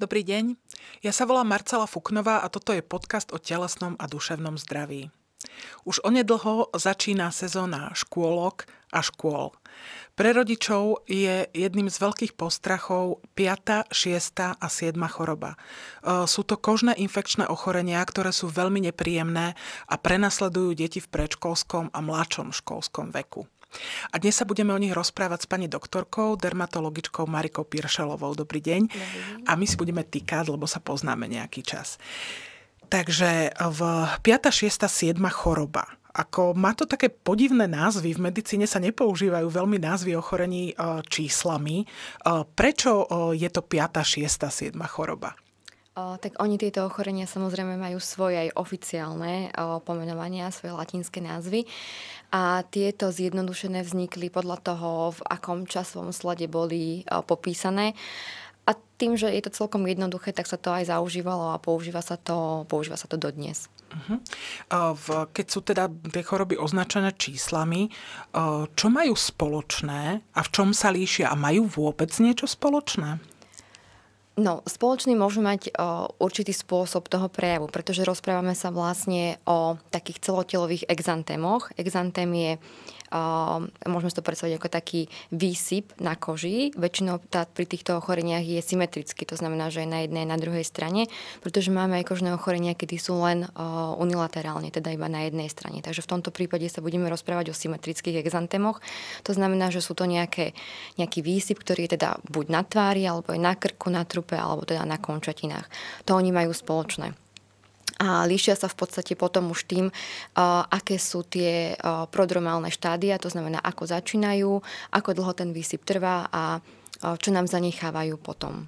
Dobrý deň, ja sa volám Marcela Fuknová a toto je podcast o telesnom a duševnom zdraví. Už onedlho začína sezóna škôlok a škôl. Pre rodičov je jedným z veľkých postrachov 5., 6. a 7. choroba. Sú to kožné infekčné ochorenia, ktoré sú veľmi nepríjemné a prenasledujú deti v predškolskom a mladšom školskom veku. A dnes sa budeme o nich rozprávať s pani doktorkou, dermatologičkou Marikou Piršelovou. Dobrý deň. A my si budeme týkať, lebo sa poznáme nejaký čas. Takže v 5., 6., 7. choroba. Ako má to také podivné názvy, v medicíne sa nepoužívajú veľmi názvy ochorení číslami. Prečo je to 5., 6., 7. choroba? Tak oni tieto ochorenia samozrejme majú svoje aj oficiálne pomenovania, svoje latinské názvy. A tieto zjednodušené vznikli podľa toho, v akom časovom slade boli popísané. A tým, že je to celkom jednoduché, tak sa to aj zaužívalo a používa sa to dodnes. Keď sú teda tie choroby označené číslami, čo majú spoločné a v čom sa líšia? A majú vôbec niečo spoločné? No, spoločný môže mať určitý spôsob toho prejavu, pretože rozprávame sa vlastne o takých celotelových exantémoch. Exantém je, môžeme si to predstaviť ako taký výsyp na koži. Väčšinou pri týchto ochoreniach je symetrický, to znamená, že je na jednej a na druhej strane, pretože máme aj kožné ochorenia, kedy sú len unilaterálne, teda iba na jednej strane. Takže v tomto prípade sa budeme rozprávať o symetrických exantémoch. To znamená, že sú to nejaký výsyp, ktorý je teda buď na tvári, alebo je na krku, na trupe, alebo teda na končatinách. To oni majú spoločné. A líšia sa v podstate potom už tým, aké sú tie prodromálne štádia, to znamená, ako začínajú, ako dlho ten výsyp trvá a čo nám zanechávajú potom.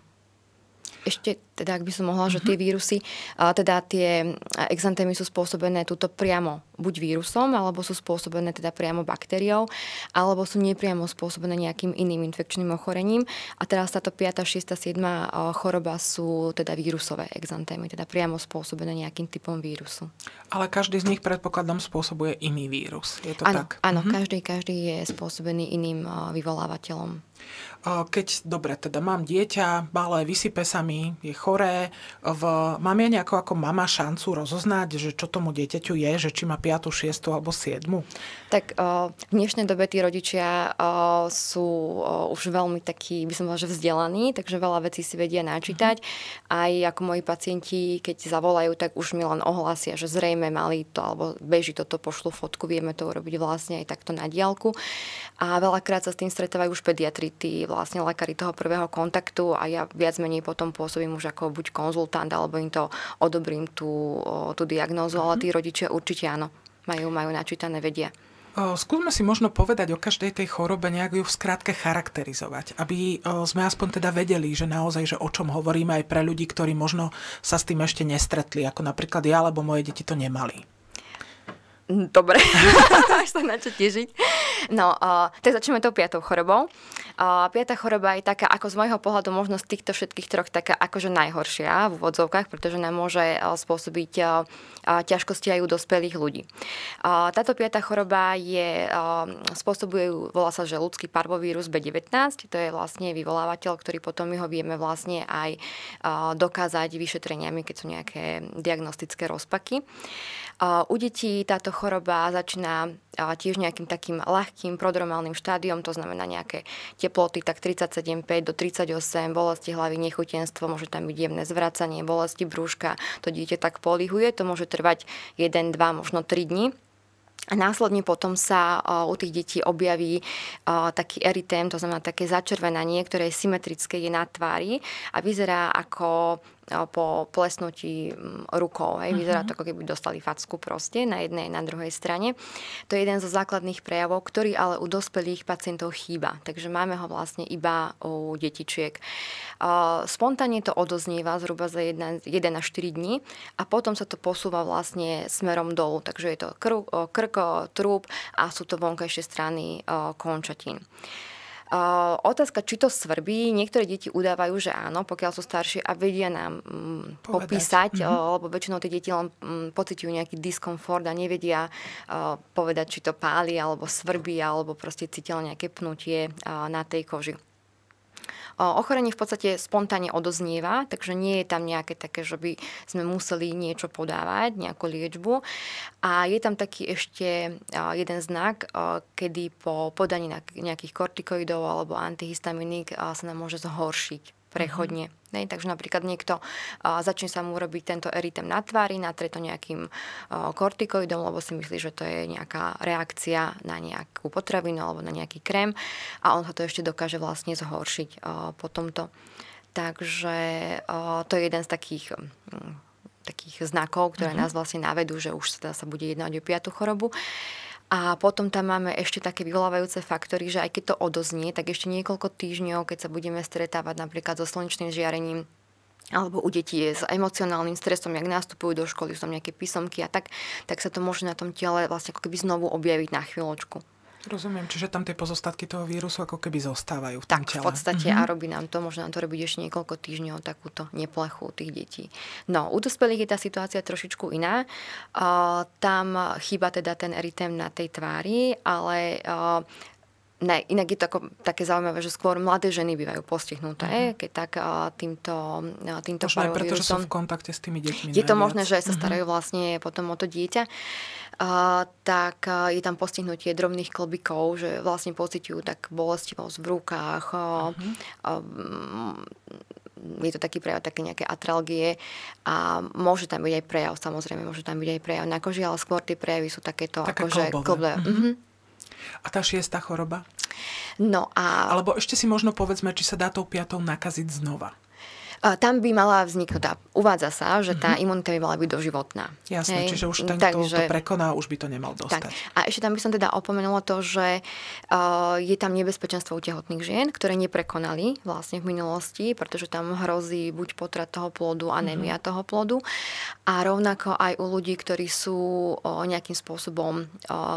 Ešte, teda ak by som mohla, že tie vírusy, teda tie exantémy sú spôsobené tuto priamo buď vírusom, alebo sú spôsobené teda priamo baktériou, alebo sú nepriamo spôsobené nejakým iným infekčným ochorením. A teraz táto 5., 6., 7. choroba sú teda vírusové exantémy, teda priamo spôsobené nejakým typom vírusu. Ale každý z nich, predpokladám, spôsobuje iný vírus. Je to áno, tak? Áno, každý je spôsobený iným vyvolávateľom. Keď, dobre, teda mám dieťa, malé, vysype sa mi, je choré, mám ja nejako ako mama šancu rozoznať, že čo tomu dieťaťu je, že či má 5., 6. alebo 7? Tak v dnešnej dobe tí rodičia sú už veľmi takí, by som povedala, že vzdelaní, takže veľa vecí si vedia načítať. Aj ako moji pacienti, keď zavolajú, tak už mi len ohlásia, že zrejme mali to, alebo beží toto, pošlu fotku, vieme to urobiť vlastne aj takto na diaľku. A veľakrát sa s tým stretávajú už pediatri, tí vlastne lekári toho prvého kontaktu a ja viac menej potom pôsobím už ako buď konzultant, alebo im to odobrím tú diagnózu, ale tí rodičia určite áno, majú načítané, vedia. Skúsme si možno povedať o každej tej chorobe, nejak ju v skratke charakterizovať, aby sme aspoň teda vedeli, že naozaj, že o čom hovoríme aj pre ľudí, ktorí možno sa s tým ešte nestretli, ako napríklad ja, alebo moje deti to nemali. Dobre, až sa na čo težiť. No, tak začneme tou 5. chorobou. 5. choroba je taká, ako z môjho pohľadu, možno z týchto všetkých troch taká akože najhoršia v úvodzovkách, pretože nám môže spôsobiť ťažkosti aj u dospelých ľudí. Táto 5. choroba spôsobuje, volá sa, že ľudský parvovírus B19, to je vlastne vyvolávateľ, ktorý potom my ho vieme vlastne aj dokázať vyšetreniami, keď sú nejaké diagnostické rozpaky. U detí táto choroba začína tiež nejakým takým ľahkým prodromálnym štádiom, to znamená nejaké teploty tak 37,5 do 38, bolesti hlavy, nechutenstvo, môže tam byť jemné zvracanie, bolesti brúška, to dieťa tak polihuje, to môže trvať 1, 2, možno 3 dní. A následne potom sa u tých detí objaví taký erytém, to znamená také začervenanie, ktoré je symetrické, je na tvári a vyzerá ako po plesnutí rukou. Vyzerá to, ako keby dostali facku proste na jednej a na druhej strane. To je jeden zo základných prejavov, ktorý ale u dospelých pacientov chýba. Takže máme ho vlastne iba u detičiek. Spontánne to odoznieva zhruba za 1 až 4 dní a potom sa to posúva vlastne smerom dolu. Takže je to krk, trúb a sú to vonkajšie strany končatín. Otázka, či to svrbí. Niektoré deti udávajú, že áno, pokiaľ sú staršie a vedia nám popísať, lebo väčšinou tie deti len pociťujú nejaký diskomfort a nevedia povedať, či to páli, alebo svrbí, alebo proste cítia nejaké pnutie na tej koži. Ochorenie v podstate spontánne odoznieva, takže nie je tam nejaké také, že by sme museli niečo podávať, nejakú liečbu. A je tam taký ešte jeden znak, kedy po podaní nejakých kortikoidov alebo antihistaminík sa nám môže zhoršiť prechodne. Takže napríklad niekto začne sa mu robiť tento erytem na tvári, natrie to nejakým kortikoidom, lebo si myslí, že to je nejaká reakcia na nejakú potravinu alebo na nejaký krém a on sa to ešte dokáže vlastne zhoršiť po tomto. Takže to je jeden z takých znakov, ktoré nás vlastne navedú, že už sa bude jednať o 5. chorobu. A potom tam máme ešte také vyvolávajúce faktory, že aj keď to odoznie, tak ešte niekoľko týždňov, keď sa budeme stretávať napríklad so slnečným žiarením alebo u detí je s emocionálnym stresom, jak nastupujú do školy, sú tam nejaké písomky a tak sa to môže na tom tele vlastne ako keby znovu objaviť na chvíľočku. Rozumiem, čiže tam tie pozostatky toho vírusu ako keby zostávajú v tom tele. Tak, v podstate a robí nám to, môže nám to robiť ešte niekoľko týždňov, takúto neplechu tých detí. No, u dospelých je tá situácia trošičku iná. Tam chýba teda ten erytém na tej tvári, ale inak je to ako také zaujímavé, že skôr mladé ženy bývajú postihnuté, keď tak týmto parovírusom. Pretože sú v kontakte s tými deťmi. Je to možné, že sa starajú vlastne potom o to dieťa. Tak je tam postihnutie drobných klbíkov, že vlastne pociťujú tak bolestivosť v rukách. Je to taký prejav, také nejaké atralgie a môže tam byť aj prejav, samozrejme, môže tam byť aj prejav na koži, ale skôr tie prejavy sú takéto akože klbové. A tá 6. choroba? No a... Alebo ešte si možno povedzme, či sa dá tou 5. nakaziť znova. Tam by mala vzniknúť, uvádza sa, že tá imunita by mala byť doživotná. Jasné, čiže už ten, kto to prekoná, už by to nemal dostať. Tak. A ešte tam by som teda opomenula to, že je tam nebezpečenstvo u tehotných žien, ktoré neprekonali vlastne v minulosti, pretože tam hrozí buď potrat toho plodu, anémia toho plodu. A rovnako aj u ľudí, ktorí sú nejakým spôsobom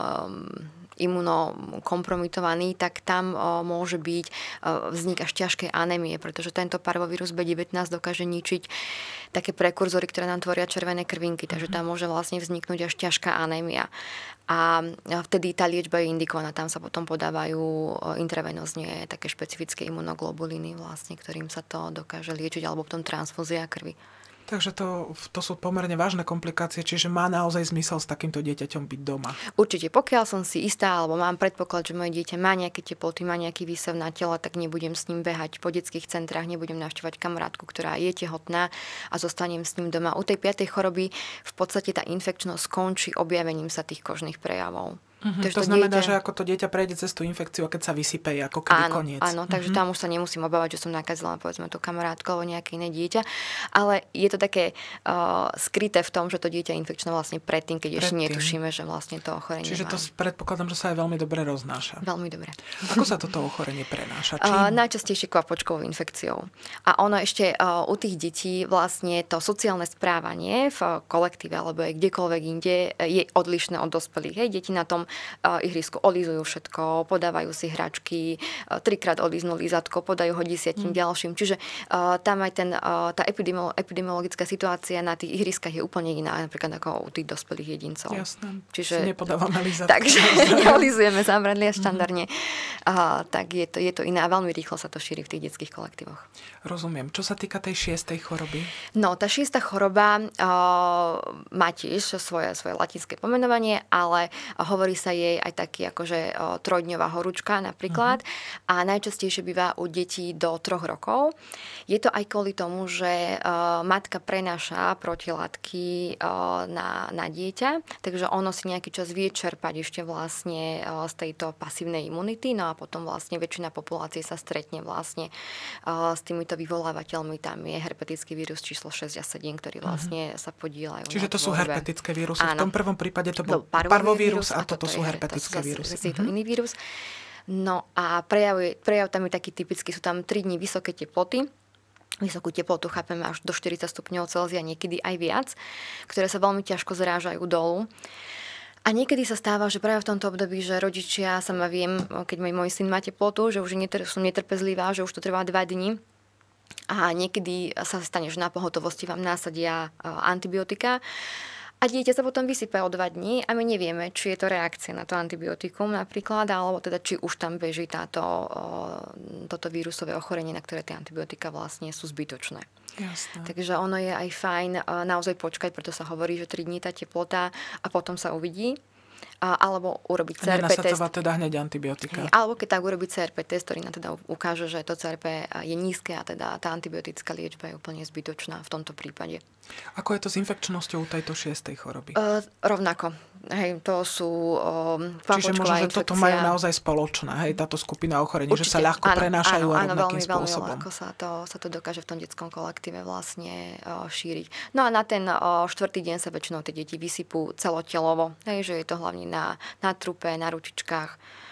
imunokompromitovaný, tak tam môže byť vznik až ťažkej anémie, pretože tento parvovírus B19 dokáže ničiť také prekurzory, ktoré nám tvoria červené krvinky, takže tam môže vlastne vzniknúť až ťažká anémia. A vtedy tá liečba je indikovaná, tam sa potom podávajú intravenózne také špecifické imunoglobuliny, vlastne, ktorým sa to dokáže liečiť, alebo potom transfúzia krvi. Takže to sú pomerne vážne komplikácie, čiže má naozaj zmysel s takýmto dieťaťom byť doma. Určite, pokiaľ som si istá, alebo mám predpoklad, že moje dieťa má nejaké teploty, má nejaký výsev na tele, tak nebudem s ním behať po detských centrách, nebudem navštevovať kamarátku, ktorá je tehotná a zostanem s ním doma. U tej 5. choroby v podstate tá infekčnosť skončí objavením sa tých kožných prejavov. To znamená, že ako to dieťa prejde cez tú infekciu a keď sa vysype, je ako keby koniec. Áno, takže tam už sa nemusím obávať, že som nakazila povedzme tú kamarátku alebo nejaké iné dieťa, ale je to také skryté v tom, že to dieťa je infekčné vlastne predtým, keď ešte netušíme, že vlastne to ochorenie Čiže má. to predpokladám, že sa aj veľmi dobre roznáša. Veľmi dobre. Ako sa toto ochorenie prenáša? Najčastejšie kvapočkovou infekciou. A ono ešte u tých detí vlastne to sociálne správanie v kolektíve alebo aj kdekoľvek inde je odlišné od dospelých. Deti na tom ihrisku olízujú všetko, podávajú si hračky, 3-krát olíznú lízatko, podajú ho 10 ďalším. Čiže tam aj tá epidemiologická situácia na tých ihriskách je úplne iná, napríklad ako u tých dospelých jedincov. Jasné. Čiže nepodávame lízatko. Takže neolízujeme zámradlia štandardne. Tak je to iné a veľmi rýchlo sa to šíri v tých detských kolektívoch. Rozumiem. Čo sa týka tej 6. choroby? No, tá 6. choroba má tiež svoje latinské pomenovanie, ale hovorí sa jej aj taký akože trojdňová horúčka napríklad a najčastejšie býva u detí do 3 rokov. Je to aj kvôli tomu, že matka prenáša protilátky na dieťa, takže ono si nejaký čas vie čerpať ešte vlastne z tejto pasívnej imunity, no a potom vlastne väčšina populácie sa stretne vlastne s týmito vyvolávateľmi. Tam je herpetický vírus číslo 6 a 7, ktorí vlastne sa podieľajú. Čiže to sú herpetické vírusy. V tom prvom prípade to bol parvovírus a toto sú herpetické vírusy. Je to iný vírus. No a prejav tam je taký typický. Sú tam 3 dní vysoké teploty. Vysokú teplotu chápeme až do 40 stupňov Celzia, niekedy aj viac, ktoré sa veľmi ťažko zrážajú dolu. A niekedy sa stáva, že práve v tomto období, že rodičia sama viem, keď môj syn má teplotu, že už som netrpezlivá, že už to trvá 2 dni. A niekedy sa stane, že na pohotovosti vám násadia antibiotika. A dieťa sa potom vysype o 2 dní a my nevieme, či je to reakcia na to antibiotikum napríklad, alebo teda či už tam beží toto vírusové ochorenie, na ktoré tie antibiotika vlastne sú zbytočné. Jasné. Takže ono je aj fajn naozaj počkať, preto sa hovorí, že 3 dní tá teplota a potom sa uvidí. Alebo urobiť CRP test. Nenasadzovať teda hneď antibiotika. Alebo keď tak urobiť CRP test, ktorý nám teda ukáže, že to CRP je nízke a teda tá antibiotická liečba je úplne zbytočná v tomto prípade. Ako je to s infekčnosťou tejto 6. choroby? Rovnako. Hej, to sú Čiže možno, že toto majú naozaj spoločné, hej, táto skupina ochorení, že sa ľahko prenášajú a rovnakým spôsobom. Áno, veľmi sa to dokáže v tom detskom kolektíve vlastne šíriť. No a na ten 4. deň sa väčšinou tie deti vysypú celotelovo, hej, že je to hlavne na trupe, na ručičkách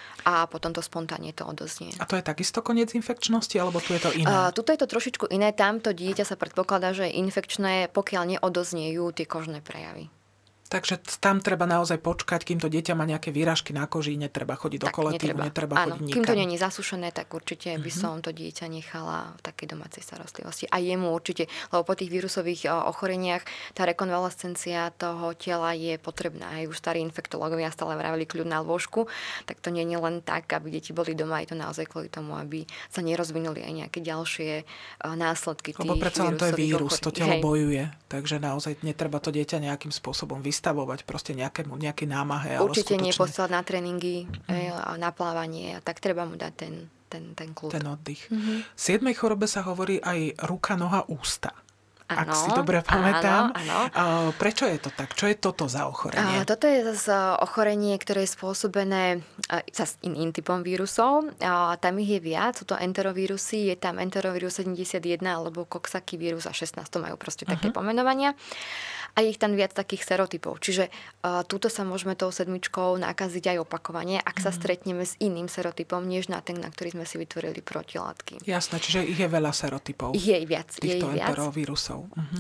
a potom to spontánne to odoznie. A to je takisto koniec infekčnosti, alebo tu je to iné? Tuto je to trošičku iné. Tamto dieťa sa predpokladá, že je infekčné, pokiaľ neodozniejú tie kožné prejavy. Takže tam treba naozaj počkať, kým to dieťa má nejaké výražky na koži, netreba chodiť do kolektívu, netreba chodiť nikam. Kým to nie je zasušené, tak určite by som to dieťa nechala v takej domácej starostlivosti. A jemu určite, lebo po tých vírusových ochoreniach tá rekonvalescencia toho tela je potrebná. Už starí infektológovia stále vravili kľud na lôžku, tak to nie je len tak, aby deti boli doma, je to naozaj kvôli tomu, aby sa nerozvinuli aj nejaké ďalšie následky tých vírusových ochorení. Lebo predsa len to je vírus, to telo bojuje, takže naozaj netreba to dieťa nejakým spôsobom vystavovať proste nejakej námahe. Určite nie poslať na tréningy, na plávanie a tak treba mu dať ten kľud. Ten oddych. V 7. chorobe sa hovorí aj ruka, noha, ústa. Ak si dobre pamätám. Áno. Prečo je to tak? Čo je toto za ochorenie? Toto je zase ochorenie, ktoré je spôsobené iným typom vírusov. Tam ich je viac. Sú to enterovírusy. Je tam enterovírus 71 alebo Coxsackie vírus a 16. To majú proste také pomenovania. A je ich tam viac takých serotypov. Čiže túto sa môžeme tou 7 nakaziť aj opakovane, ak sa stretneme s iným serotypom, než na ten, na ktorý sme si vytvorili protilátky. Jasné, čiže ich je veľa serotypov. Je ich viac. Týchto enterovírusov.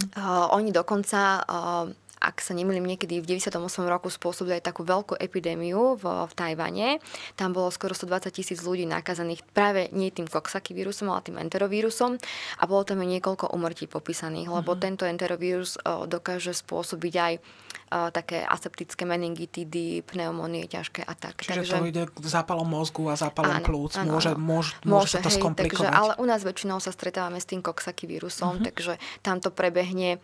Oni dokonca, ak sa nemýlim, niekedy v 98. roku spôsobili aj takú veľkú epidémiu v Tajvane. Tam bolo skoro 120,000 ľudí nakazaných práve nie tým Coxsackie vírusom, ale tým enterovírusom a bolo tam aj niekoľko úmrtí popísaných, lebo tento enterovírus dokáže spôsobiť aj také aseptické meningitidy, pneumónie ťažké a tak. Čiže to ide k zápalom mozgu a zápalom plúc. Môže sa to skomplikovať. Ale u nás väčšinou sa stretávame s tým Coxsackie vírusom, takže tam to prebehne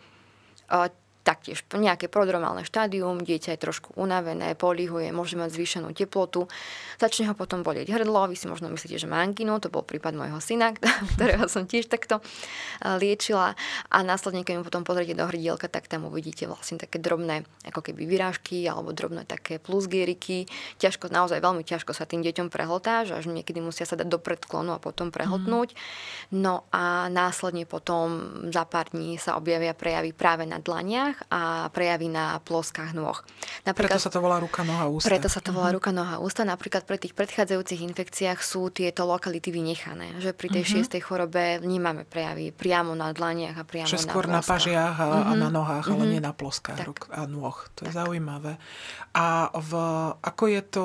taktiež nejaké prodromálne štádium, dieťa je trošku unavené, polihuje, môže mať zvýšenú teplotu, začne ho potom bolieť hrdlo, vy si možno myslíte, že má angínu, to bol prípad môjho syna, ktorého som tiež takto liečila a následne, keď mu potom pozriete do hrdielka, tak tam uvidíte vlastne také drobné, ako keby vyrážky alebo drobné také plusgieriky. Naozaj veľmi ťažko sa tým deťom prehltá, že až niekedy musia sa dať do predklonu a potom prehltnúť. No a následne potom za pár dní sa objavia prejavy práve na dlaniach a prejavy na ploskách nôh. Preto sa to volá ruka, noha, ústa. Preto sa to volá ruka, noha, ústa. Napríklad pre tých predchádzajúcich infekciách sú tieto lokality vynechané. Že pri tej 6. chorobe nemáme prejavy priamo na dlaniach a priamo na ploskách. Skôr na pažiach a na nohách, ale nie na ploskách ruk a nôh. To je zaujímavé. A ako je to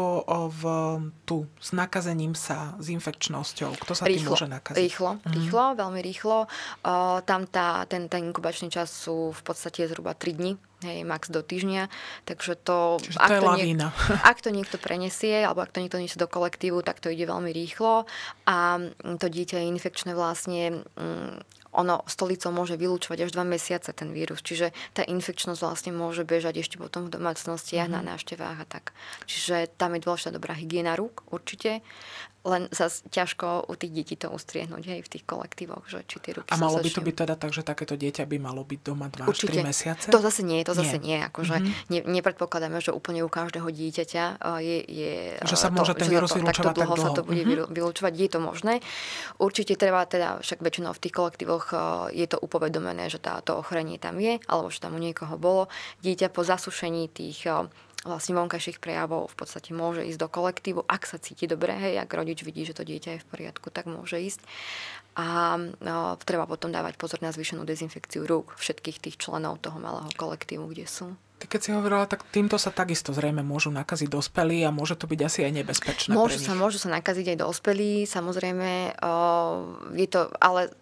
tu s nakazením sa, s infekčnosťou? Kto sa tým môže nakaziť? Rýchlo, veľmi rýchlo. Tam ten inkubačný čas sú v podstate zhruba 3 dni, max do týždňa, takže to je lavína. Ak to niekto prenesie, alebo ak to niekto nesie do kolektívu, tak to ide veľmi rýchlo a to dieťa je infekčné vlastne, ono stolicou môže vylúčovať až 2 mesiace ten vírus, čiže tá infekčnosť vlastne môže bežať ešte potom v domácnostiach, na návštevách a tak. Čiže tam je dôležitá dobrá hygiena rúk, určite, len zase ťažko u tých detí to ustriehnúť aj v tých kolektívoch, že či tie ruky a malo by to byť teda tak, že takéto dieťa by malo byť doma 2-3 mesiace? To zase nie. Akože nepredpokladáme, že úplne u každého dieťaťa je že sa môže ten vírus vylúčovať tak dlho. Sa to bude vylúčovať, je to možné. Určite treba teda, však väčšinou v tých kolektívoch je to upovedomené, že to ochorenie tam je, alebo že tam u niekoho bolo. Dieťa po zasušení tých vlastne vonkajších prejavov v podstate môže ísť do kolektívu, ak sa cíti dobre, ak rodič vidí, že to dieťa je v poriadku, tak môže ísť. A treba potom dávať pozor na zvýšenú dezinfekciu rúk všetkých tých členov toho malého kolektívu, kde sú. Ty keď si hovorila, tak týmto sa takisto zrejme môžu nakaziť dospelí a môže to byť asi aj nebezpečné pre nich. Môžu sa nakaziť aj dospelí, samozrejme, je to, ale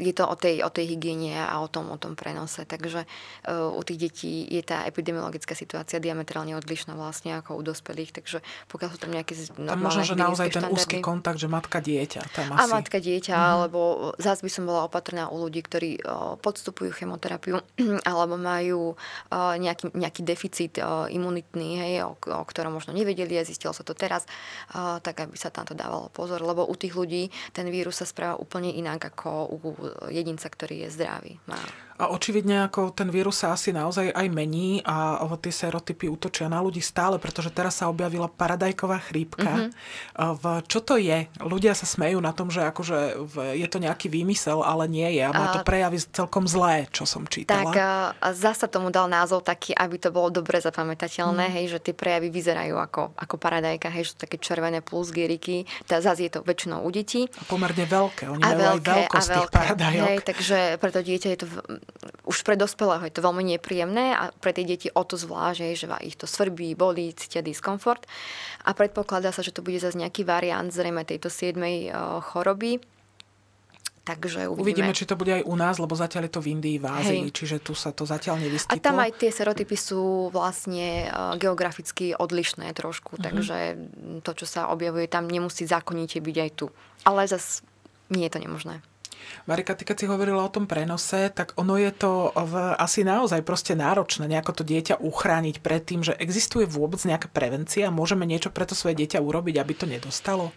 je to o tej hygiene a o tom prenose. Takže u tých detí je tá epidemiologická situácia diametrálne odlišná vlastne ako u dospelých, takže pokiaľ sú tam nejaké normálne možno, že naozaj ten štandardy, úzky kontakt, že matka-dieťa. A matka-dieťa, alebo zás by som bola opatrná u ľudí, ktorí podstupujú chemoterapiu alebo majú nejaký deficit imunitný, hej, o ktorom možno nevedeli a zistilo sa to teraz, tak aby sa tam to dávalo pozor, lebo u tých ľudí ten vírus sa správa úplne inak ako u jedinca, ktorý je zdravý. A očividne ako ten vírus sa asi naozaj aj mení a tie serotypy útočia na ľudí stále, pretože teraz sa objavila paradajková chrípka. Čo to je? Ľudia sa smejú na tom, že akože je to nejaký výmysel, ale nie je. A má to prejavy celkom zlé, čo som čítala. Tak zasa tomu dal názov taký, aby to bolo dobre zapamätateľné, hej, že tie prejavy vyzerajú ako paradajka, hej, že sú také červené plus gieriky. Zase je to väčšinou u detí. A pomerne veľké. Oni majú aj veľkosť tých paradajok. Hej, takže pre to dieťa je to už pre dospelého je to veľmi nepríjemné a pre tie deti o to zvlášť, že ich to svrbí, bolí, cítia diskomfort. A predpokladá sa, že to bude zase nejaký variant zrejme tejto 7. choroby. Takže uvidíme, či to bude aj u nás, lebo zatiaľ je to v Indii, v Ázii, čiže tu sa to zatiaľ nevyskytlo. A tam aj tie serotypy sú vlastne geograficky odlišné trošku, takže to, čo sa objavuje tam, nemusí zákonite byť aj tu. Ale zase nie je to nemožné. Marika, ty keď si hovorila o tom prenose, tak ono je to asi naozaj proste náročné nejako to dieťa uchrániť pred tým, že existuje vôbec nejaká prevencia? Môžeme niečo pre to svoje dieťa urobiť, aby to nedostalo?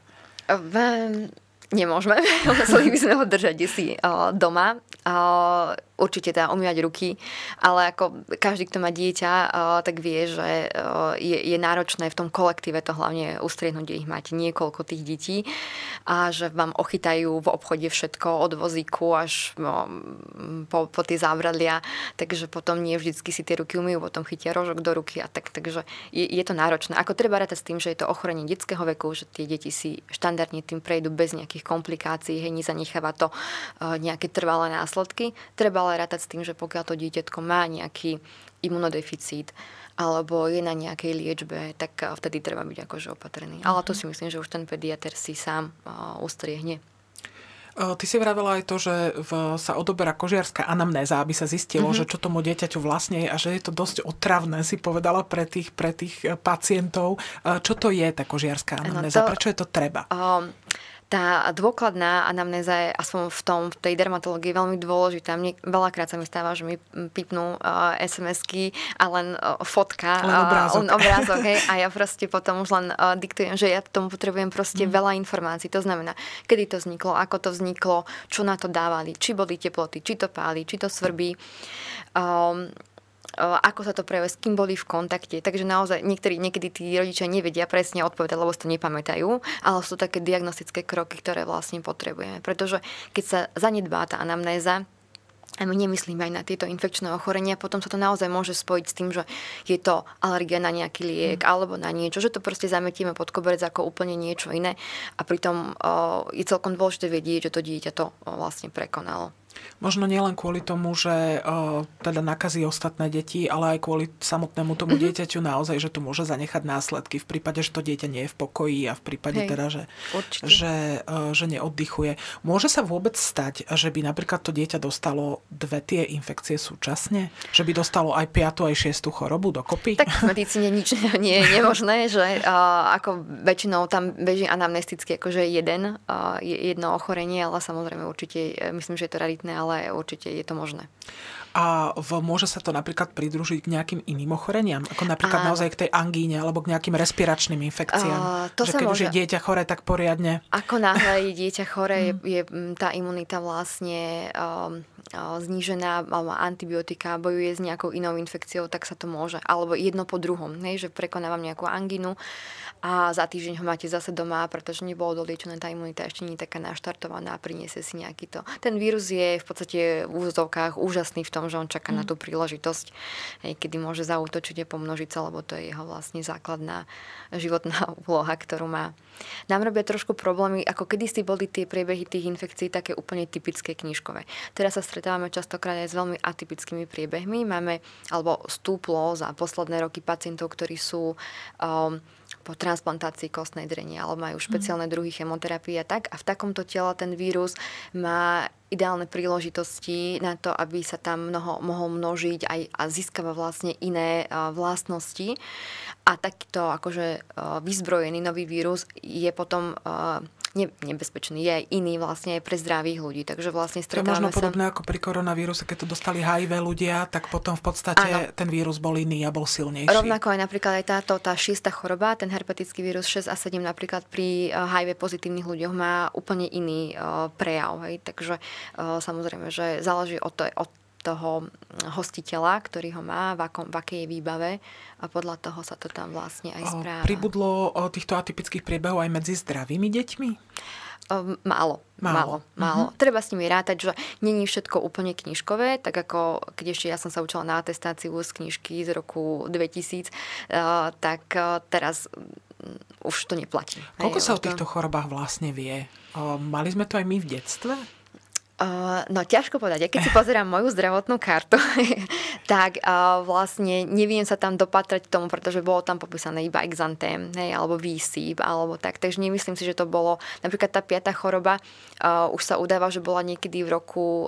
Nemôžeme. Museli by sme ho držať si doma. Určite teda umývať ruky, ale ako každý, kto má dieťa, tak vie, že je náročné v tom kolektíve to hlavne ustriednúť, kde ich máte niekoľko tých detí a že vám ochytajú v obchode všetko od vozíku až po tie zábradlia, takže potom nie vždycky si tie ruky umýjú, potom chytia rožok do ruky a takže je to náročné. Ako treba rátať s tým, že je to ochorenie detského veku, že tie deti si štandardne tým prejdú bez nejakých komplikácií, nezanecháva to nejaké trvalé následky. Treba ale rátať s tým, že pokiaľ to dieťatko má nejaký imunodeficít alebo je na nejakej liečbe, tak vtedy treba byť akože opatrný. Ale to si myslím, že už ten pediater si sám ustriehne. Ty si vravela aj to, že sa odoberá kožiarska anamnéza, aby sa zistilo, že čo tomu dieťaťu vlastne je a že je to dosť otravné, si povedala pre tých pacientov. Čo to je tá kožiarská anamnéza? Prečo je to treba? Tá dôkladná anamnéza je aspoň v tej dermatológii veľmi dôležitá. Mne veľakrát sa mi stáva, že mi pipnú SMS-ky a len fotka, len obrázok hej, a ja proste potom už len diktujem, že ja tomu potrebujem proste veľa informácií. To znamená, kedy to vzniklo, ako to vzniklo, čo na to dávali, či boli teploty, či to páli, či to svrbí. Ako sa to prejavuje, s kým boli v kontakte. Takže naozaj niekedy tí rodičia nevedia presne odpovedať, lebo si to nepamätajú, ale sú také diagnostické kroky, ktoré vlastne potrebujeme. Pretože keď sa zanedbá tá anamnéza, a my nemyslíme aj na tieto infekčné ochorenia, potom sa to naozaj môže spojiť s tým, že je to alergia na nejaký liek alebo na niečo, že to proste zametieme pod koberec ako úplne niečo iné a pritom je celkom dôležité vedieť, že to dieťa to vlastne prekonalo. Možno nielen kvôli tomu, že teda nakazí ostatné deti, ale aj kvôli samotnému tomu dieťaťu naozaj, že to môže zanechať následky v prípade, že to dieťa nie je v pokoji a v prípade teda, že neoddychuje. Môže sa vôbec stať, že by napríklad to dieťa dostalo dve tie infekcie súčasne? Že by dostalo aj 5. aj 6. chorobu dokopy? Tak v medicíne nič nie je nemožné, že ako väčšinou tam beží anamnesticky akože jedno ochorenie, ale samozrejme určite, myslím, že je to raritné, ale určite je to možné. A môže sa to napríklad pridružiť k nejakým iným ochoreniam? Ako napríklad naozaj k tej angíne alebo k nejakým respiračným infekciám? Že keď už je dieťa choré, tak poriadne? Ako náhle je dieťa choré, je tá imunita vlastne znížená, alebo antibiotika, bojuje s nejakou inou infekciou, tak sa to môže. Alebo jedno po druhom, že prekonávam nejakú angínu a za týždeň ho máte zase doma, pretože nebolo doliečené, tá imunita ešte nie je taká naštartovaná a priniesie si nejaký to. Ten vírus je v podstate v úvodzovkách úžasný v tom, že on čaká na tú príležitosť, kedy môže zaútočiť a pomnožiť sa, lebo to je jeho vlastne základná životná úloha, ktorú má. Nám robia trošku problémy, ako kedysi boli tie priebehy tých infekcií také úplne typické knižkové. Teraz sa stretávame častokrát aj s veľmi atypickými priebehmi. Máme, alebo stúplo za posledné roky pacientov, ktorí sú po transplantácii kostnej drene, alebo majú špeciálne druhy chemoterapie a tak. A v takomto tele ten vírus má ideálne príležitosti na to, aby sa tam mohol množiť a získava vlastne iné vlastnosti. A takýto akože vyzbrojený nový vírus je potom nebezpečný, je aj iný vlastne aj pre zdravých ľudí. Takže vlastne stretávame sa... To je možno podobné ako pri koronavíruse, keď to dostali HIV ľudia, tak potom v podstate ten vírus bol iný a bol silnejší. Rovnako aj napríklad aj tá 6. choroba, ten herpetický vírus 6 a 7 napríklad pri HIV pozitívnych ľuďoch má úplne iný prejav. Hej? Takže samozrejme, že záleží od toho hostiteľa, ktorý ho má, v akej je výbave a podľa toho sa to tam vlastne aj správa. Pribudlo týchto atypických priebehov aj medzi zdravými deťmi? Málo. Treba s nimi rátať, že není všetko úplne knižkové, tak ako keď ešte ja som sa učila na atestáciu z knižky z roku 2000, tak teraz už to neplatí. Koľko sa o týchto chorobách vlastne vie? Mali sme to aj my v detstve? No ťažko povedať. Ja keď si pozerám moju zdravotnú kartu, tak vlastne neviem sa tam dopatrať k tomu, pretože bolo tam popísané iba exantém, alebo výsyp, alebo tak. Takže nemyslím si, že to bolo... Napríklad tá 5. choroba už sa udáva, že bola niekedy v roku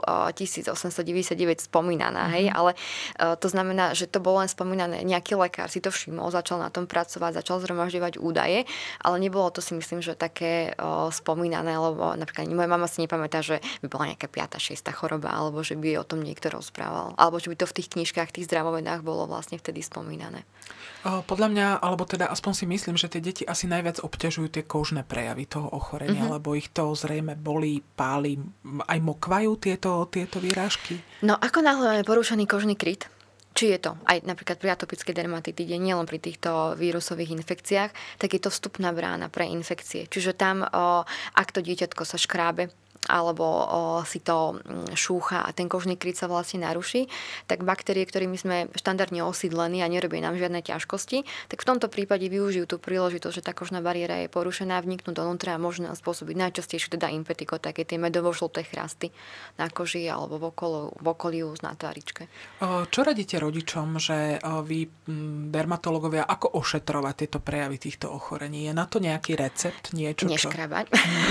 1899 spomínaná, hej? Ale to znamená, že to bolo len spomínané. Nejaký lekár si to všimol, začal na tom pracovať, začal zhromažďovať údaje, ale nebolo to, si myslím, že také spomínané, lebo napríklad moja mama si nepamätá, že by bola nejaká 5., 6. choroba, alebo že by o tom niekto rozprával. Alebo že by to v tých knižkách, tých zdravovedách bolo vlastne vtedy spomínané. Podľa mňa, alebo teda aspoň si myslím, že tie deti asi najviac obťažujú tie kožné prejavy toho ochorenia, lebo ich to zrejme bolí, páli, aj mokvajú tieto výrážky? No ako náhle máme porušený kožný kryt, či je to aj napríklad pri atopickej dermatitide, nielen pri týchto vírusových infekciách, tak je to vstupná brána pre infekcie. Čiže tam, ak to dieťatko sa škrábe, alebo si to šúcha a ten kožný kryt sa vlastne naruší, tak baktérie, ktorými sme štandardne osídlení a nerobia nám žiadne ťažkosti, tak v tomto prípade využijú tú príležitosť, že tá kožná bariéra je porušená, vniknú donútra a môžu nás spôsobiť najčastejšie teda impetiko, také tie medovo-žlté chrasty na koži alebo v okolí na tváričke. Čo radíte rodičom, že vy dermatológovia, ako ošetrovať tieto prejavy týchto ochorení? Je na to nejaký recept? Niečo, Neškrabať.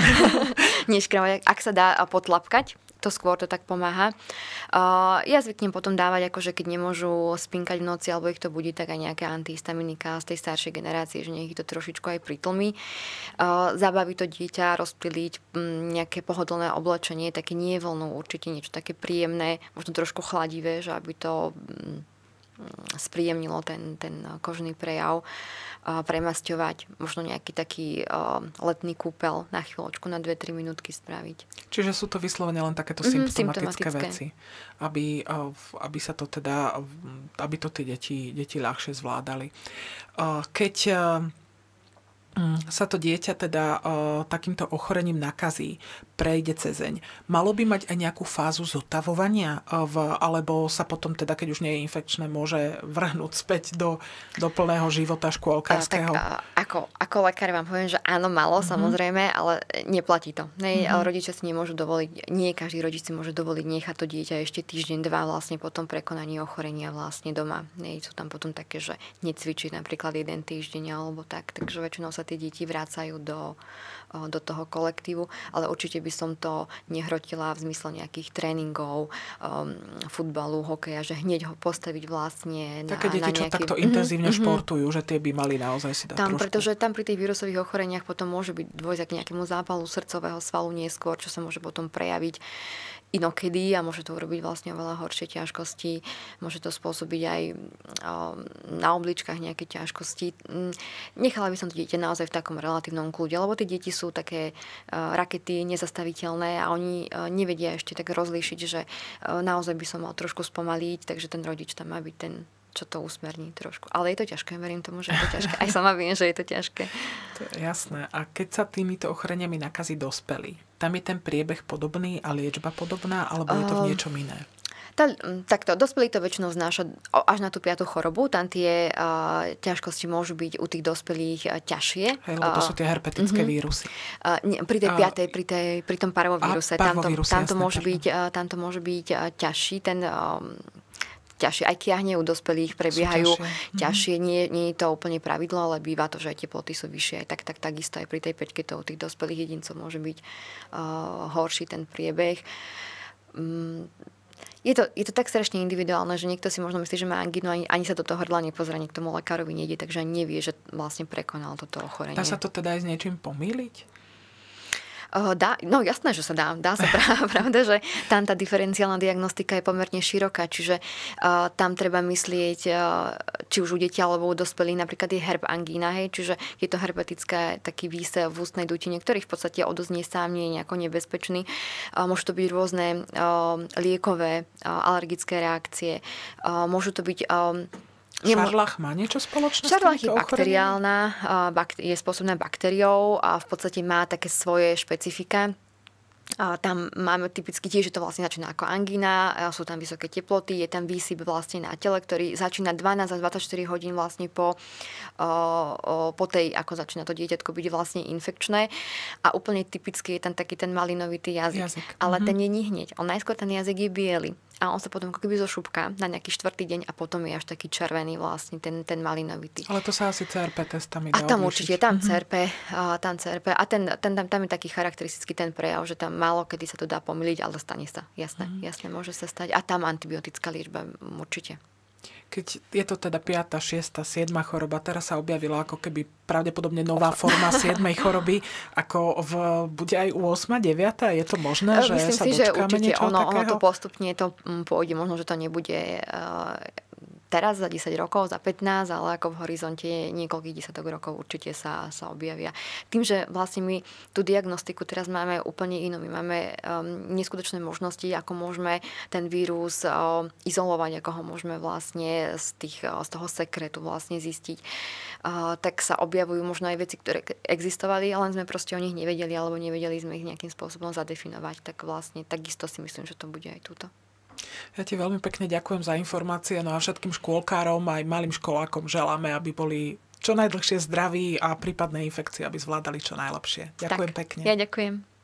Neškrabať. Ak sa dá potlapkať, to skôr to tak pomáha. Ja zvyknem potom dávať, akože keď nemôžu spinkať v noci, alebo ich to budí, tak aj nejaké antihistaminika z tej staršej generácie, že nech ich to trošičku aj pritlmí. Zabaví to dieťa, rozptýliť nejaké pohodlné oblečenie, také nie vlnou, určite niečo také príjemné, možno trošku chladivé, že aby to spríjemnilo ten kožný prejav, premasťovať, možno nejaký taký letný kúpel na chvíľočku, na 2-3 minútky spraviť. Čiže sú to vyslovene len takéto symptomatické veci, aby sa to teda, aby to tie deti ľahšie zvládali. Keď sa to dieťa teda takýmto ochorením nakazí, prejde cezeň. Malo by mať aj nejakú fázu zotavovania? Alebo sa potom teda, keď už nie je infekčné, môže vrhnúť späť do plného života škôlkarského? Ako lekár vám poviem, že áno, malo, samozrejme, ale neplatí to. Rodičia si nemôžu dovoliť, nie každý rodič si môže dovoliť nechať to dieťa ešte týždeň, 2 vlastne po tom prekonaní ochorenia vlastne doma. Sú tam potom také, že necvičiť napríklad 1 týždeň alebo tak, takže väčšinou sa tie deti vrácajú do toho kolektívu, ale určite by som to nehrotila v zmysle nejakých tréningov, futbalu, hokeja, že hneď ho postaviť vlastne také deti, čo takto intenzívne športujú, že tie by mali naozaj si dať trošku. Pretože tam pri tých vírusových ochoreniach potom môže byť dôjsť k nejakému zápalu srdcového svalu neskôr, čo sa môže potom prejaviť inokedy a môže to urobiť vlastne oveľa horšie ťažkosti. Môže to spôsobiť aj na obličkách nejaké ťažkosti. Nechala by som to dieťa naozaj v takom relatívnom kľude, lebo tie deti sú také rakety nezastaviteľné a oni nevedia ešte tak rozlíšiť, že naozaj by som mal trošku spomaliť, takže ten rodič tam má byť ten, čo to usmerní trošku. Ale je to ťažké, verím tomu, že je to ťažké. Aj sama viem, že je to ťažké. To je jasné. A keď sa týmito ochoreniami nakazí dospelí, tam je ten priebeh podobný a liečba podobná, alebo je to v niečom iné? Takto, dospelí to väčšinou znáša až na tú 5. chorobu. Tam tie ťažkosti môžu byť u tých dospelých ťažšie. Hej, lebo to sú tie herpetické vírusy. Pri tej 5. pri tom parvovíruse. Tam to môže byť ťažší. ťažšie. Aj kiahne u dospelých prebiehajú ťažšie. Nie je to úplne pravidlo, ale býva to, že aj teploty sú vyššie. Takisto aj pri tej 5 to u tých dospelých jedincov môže byť horší ten priebeh. Je to tak strašne individuálne, že niekto si možno myslí, že má angínu, ani sa do toho hrdla nepozrie, k tomu lekárovi nejde, takže ani nevie, že vlastne prekonal toto ochorenie. Dá sa to teda aj s niečím pomýliť? No jasné, že sa dá. Dá sa pravda, že tam tá diferenciálna diagnostika je pomerne široká, čiže tam treba myslieť, či už u detí alebo u dospelých, napríklad je herb angína, hej, čiže je to herpetická taký výsev v ústnej dutine, ktorý v podstate odoznie sám, nie je nejako nebezpečný. Môžu to byť rôzne liekové, alergické reakcie, môžu to byť Šarlach má niečo spoločné? Šarlach je bakteriálna, je spôsobená baktériou a v podstate má také svoje špecifika. Tam máme typicky tiež, že to vlastne začína ako angína, sú tam vysoké teploty, je tam výsyp vlastne na tele, ktorý začína 12 až 24 hodín vlastne po tej, ako začína to dieťatko byť vlastne infekčné. A úplne typicky je tam taký ten malinovitý jazyk. Ale ten nie je hneď. Najskôr ten jazyk je biely. A on sa potom ako keby zošupká na nejaký 4. deň a potom je až taký červený vlastne ten malinovitý. Ale to sa asi CRP testami dá odlišiť. A tam určite, tam CRP. A tam je taký charakteristický ten prejav, že tam málo kedy sa to dá pomýliť, ale stane sa. Jasné, môže sa stať. A tam antibiotická liečba určite. Keď je to teda 5., 6., 7. choroba, teraz sa objavila ako keby pravdepodobne nová forma 7. choroby, ako bude aj u 8., 9. Je to možné, že myslím sa si, že dočkáme určite niečoho takého? Ono to postupne to pôjde. Možno, že to nebude teraz za 10 rokov, za 15, ale ako v horizonte niekoľkých desiatok rokov určite sa objavia. Tým, že vlastne my tú diagnostiku teraz máme úplne inú. My máme neskutočné možnosti, ako môžeme ten vírus izolovať, ako ho môžeme vlastne z toho sekretu vlastne zistiť. Tak sa objavujú možno aj veci, ktoré existovali, len sme proste o nich nevedeli, alebo nevedeli sme ich nejakým spôsobom zadefinovať. Tak vlastne takisto si myslím, že to bude aj túto. Ja ti veľmi pekne ďakujem za informácie, no a všetkým škôlkárom aj malým školákom želáme, aby boli čo najdlhšie zdraví a prípadné infekcie, aby zvládali čo najlepšie. Ďakujem pekne. Ja ďakujem.